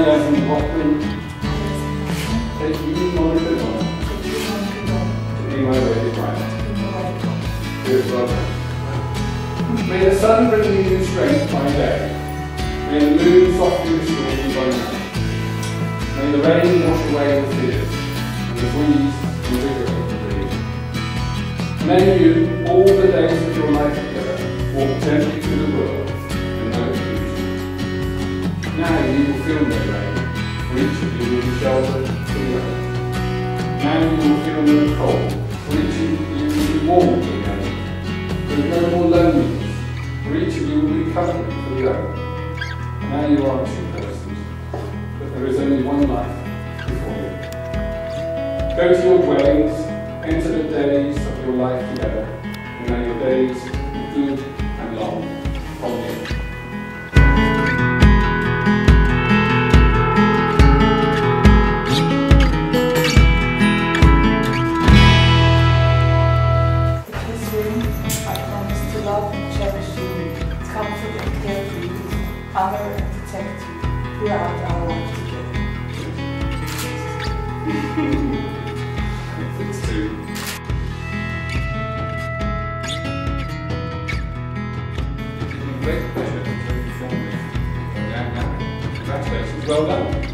Maria's and Hoffman, take you, Monica Donna, to be my wedded wife. Good, well done. May the sun bring you new strength by day. May the moon softly restore you by night. May the rain wash away your fears, and the breeze invigorate the breeze. May you, all the days of your life together, walk gently through the world and know beauty. Now you will feel no rain, for each of you will be sheltered from rain. Now you will feel no cold, for each of you will be warm from rain. There is no more loneliness, for each of you will be comfort for the other. Now you are two persons, but there is only one life before you. Go to your dwellings, enter the days of your life together, and may your days be good and long from you. I promise to love and cherish you, comfort and care for you, honor and protect you throughout our life together. It's true. Great pleasure to film this. Congratulations, well done.